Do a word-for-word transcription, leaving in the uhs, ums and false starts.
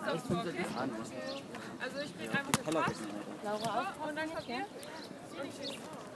sonst vor, okay? Also ich krieg einfach eine Spaß. Laura auch. Und dann Papier. Und tschüss.